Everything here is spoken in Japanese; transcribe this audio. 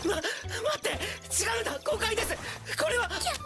待って、違うんだ、誤解です。これは